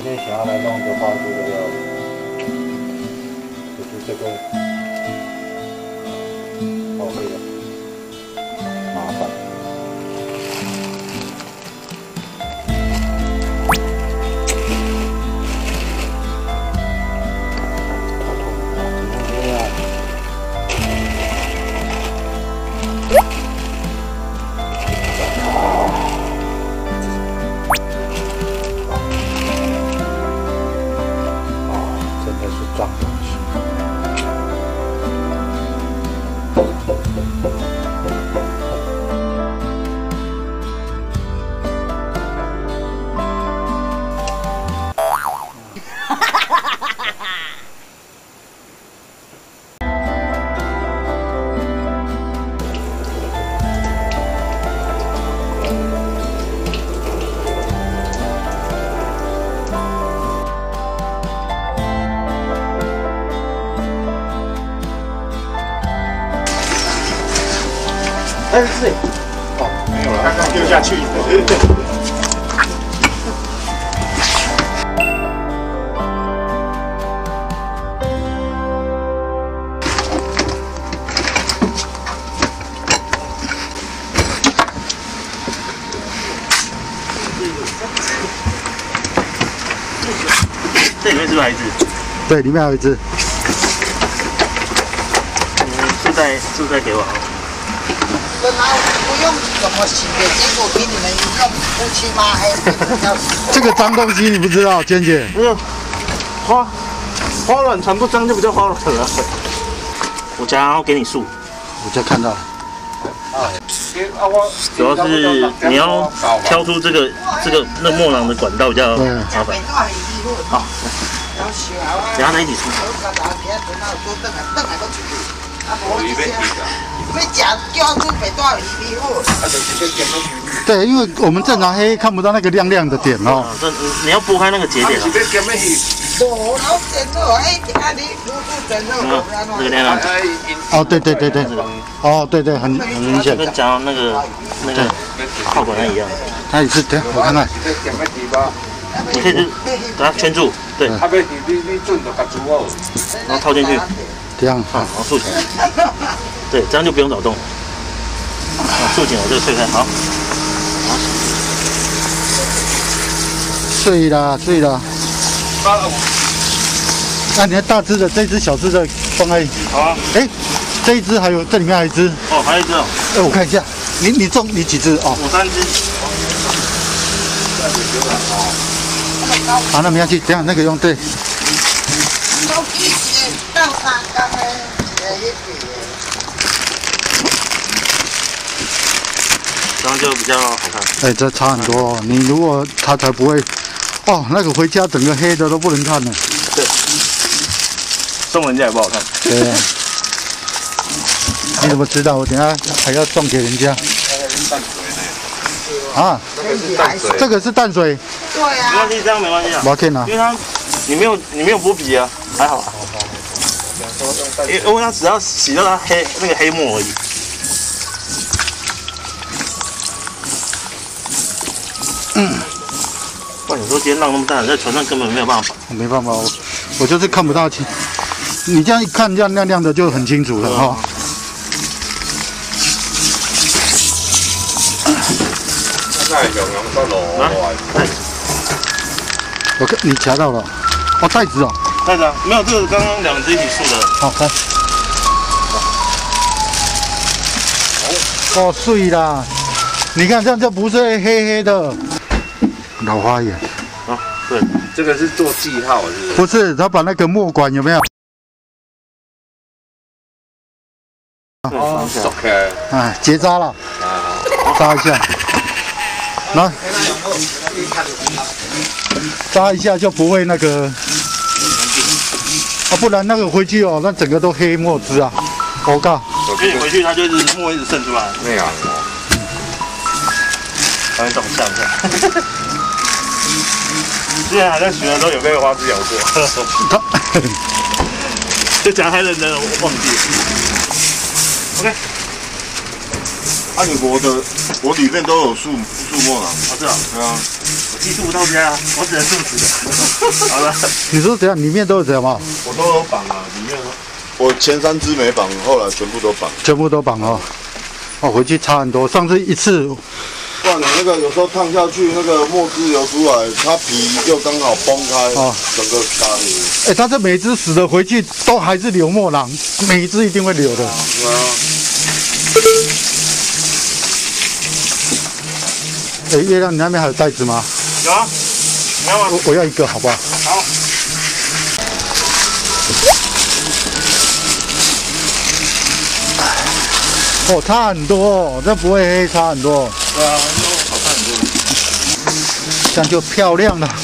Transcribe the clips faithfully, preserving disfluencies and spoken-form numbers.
天想要来弄的话，这个要就是这个耗费了，麻烦。 脏东西。 哎，是，哦，没有了，刚刚丢下去。这里面是不是还有一只？ 对，里面还有一只。 嗯，素菜素菜给我。 本来不用怎么洗的，结果给你们用夫妻妈还要洗。 这个脏东西你不知道，娟姐？ 没有，花花卵船不脏就不叫花卵了。我家然后给你数， 我就看到了。 主要是你要挑出这个这个那墨囊的管道比较麻烦。好，等下再一起出。 对，因为我们正常黑看不到那个亮亮的点哦。 这你要拨开那个节点啊。那个亮亮。 哦，对对对对。哦，对对，很很明显。 跟讲那个那个炮管它一样。 它也是，等我看看。 你可以就把它圈住，对。然后套进去。 这样， 好，然后竖起来。对，这样就不用找洞。啊，竖起来这个碎开，好。 碎啦，碎啦。那你看大只的，这只小只的放在。 好啊。 哎，这一只还有，这里面还有一只。 哦，还有一只哦。 哎，我看一下，你你中你几只哦？ 我三只。 好，那没关系，等下那个用对。 这样就比较好看。 哎，这差很多哦。你如果它才不会，哦，那个回家整个黑的都不能看了。 对，送人家也不好看。 对。你怎么知道？我等下还要送给人家。啊，这个是淡水。 对啊。 没关系，这样没关系啊。 我可以拿。 因为它你没有你没有剥皮啊，还好。因为因为它只要洗掉它黑那个黑沫而已。嗯。哇，你说今天浪那么大，在船上根本没有办法。 没办法，我我就是看不到清。你这样一看，这样亮亮的就很清楚了哈。我看你夹到了，哦，袋子哦。 袋子啊，没有，这个刚刚两只一起竖的。 好，来。哦，碎啦！你看这样就不是黑黑的老花眼。 啊，对， 这个是做记号，是不是？ 不是，他把那个墨管有没有？ 哦，走开。 哎，结扎了。 啊， 扎一下。来。扎一下就不会那个。 啊，不然那个回去哦，那整个都黑墨汁啊！我靠， 因为你回去它就一直墨一直渗出来。 那样哦， 它会这种像一下。之前还在学的时候有被花枝咬过，就讲太认真了，我忘记了。OK。 啊，你活的，我里面都有树树墨了。 啊，是啊， 对啊， 技术不到家啊，我只能入职。好了， 你说怎样？里面都有怎么？ 我都有绑啊，里面我前三只没绑，后来全部都绑。 全部都绑哦。哦，回去差很多。上次一次， 不然你那个有时候烫下去，那个墨汁流出来，它皮就刚好崩开，哦，整个打泥。 哎，它这每只死的回去都还是流墨囊，每一只一定会流的。 对啊。 哎，月亮，你那边还有袋子吗？ 有啊，你要吗？ 我我要一个，好不好？ 好。 哦，差很多哦，这不会黑，差很多。 对啊，好看很多。 这样就漂亮了。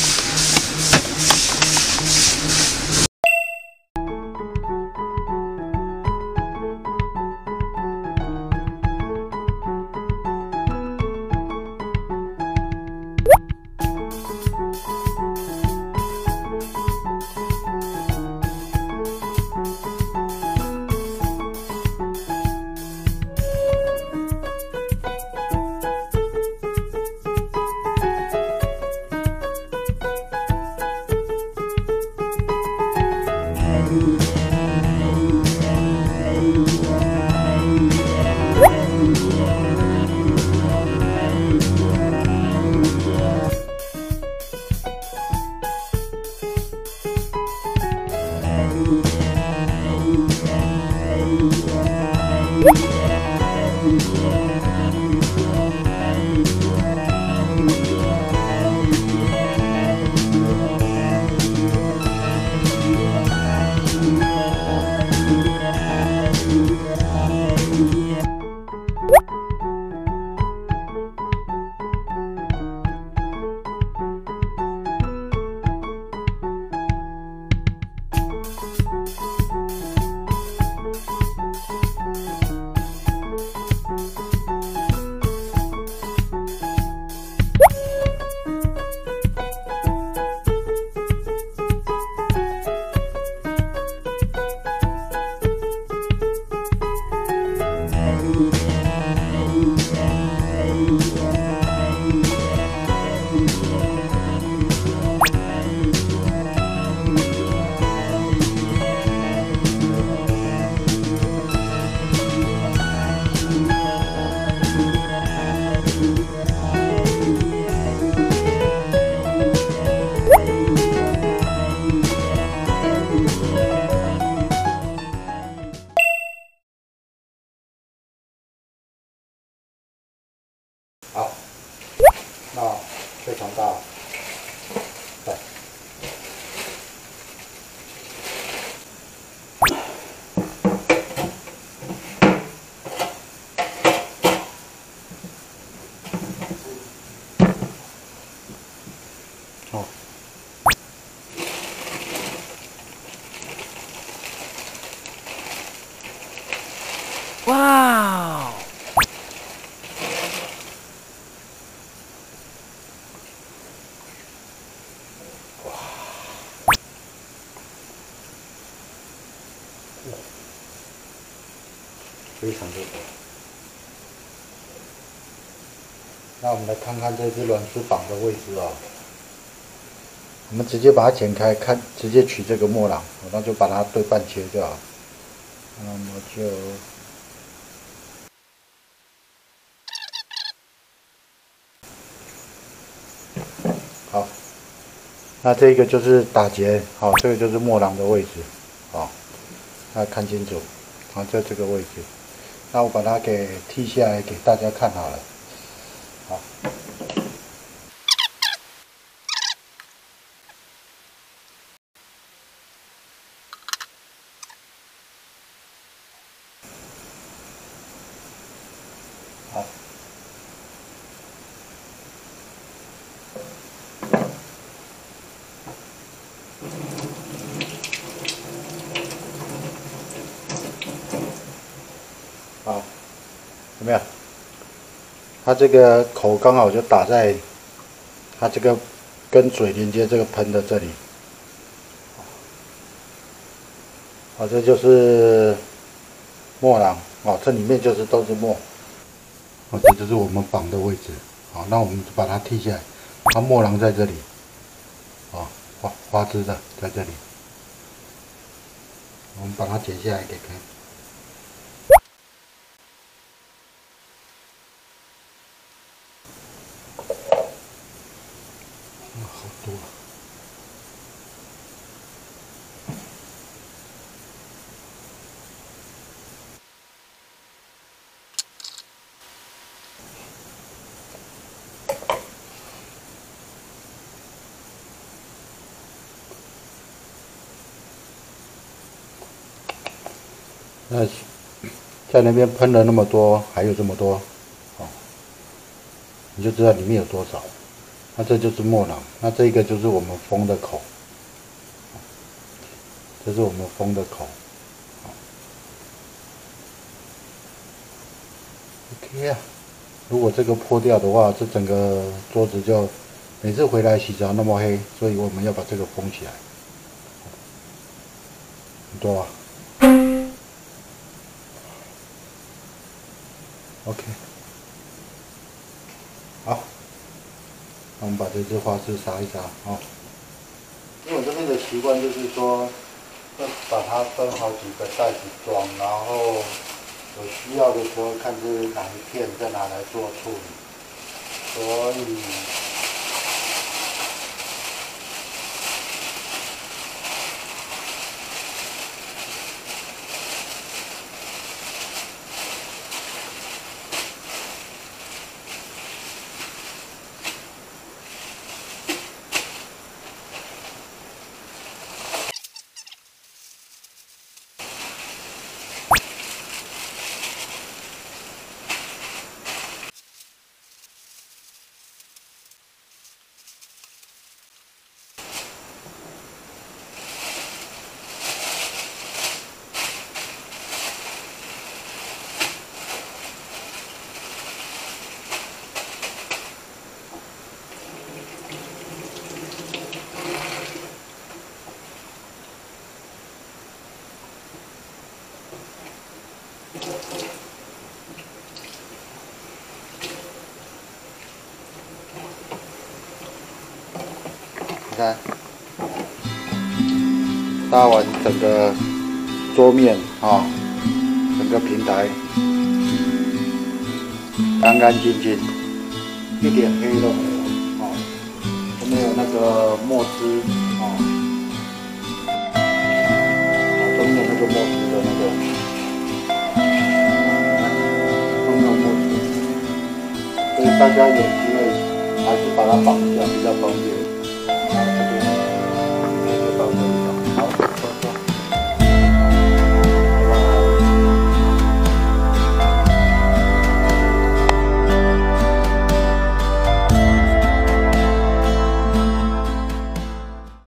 好，那非常大，对。哦。 哇！ 非常的多。那我们来看看这只软丝绑的位置哦。我们直接把它剪开，看直接取这个墨囊，那就把它对半切就好。那么就好。那这个就是打结，好，这个就是墨囊的位置，好，大家看清楚。好，在这个位置，那我把它给剔下来给大家看好了。好，好，好，有没有？它这个口刚好就打在它这个跟嘴连接这个喷的这里。好，这就是墨囊哦，这里面就是都是墨。哦，这就是我们绑的位置。好，那我们把它剔下来， 它墨囊在这里，哦，花花枝的在这里，我们把它剪下来给看。嗯，好多。 那在那边喷了那么多，还有这么多，哦，你就知道里面有多少。那这就是墨囊，那这个就是我们封的口，这是我们封的口。OK 啊，如果这个破掉的话，这整个桌子就每次回来洗澡那么黑，所以我们要把这个封起来。很多啊。 OK， 好，那我们把这只花枝撒一撒哦。因为我这边的习惯就是说，要把它分好几个袋子装，然后有需要的时候看是哪一片再拿来做处理，所以。 你看，搭完整个桌面啊、哦，整个平台干干净净，一点黑都没有哦，都没有那个墨汁哦，都没有那个墨汁的那个，都没有墨汁，所以大家有机会还是把它绑一下比较方便。 好，这边就到这里了。好，走走。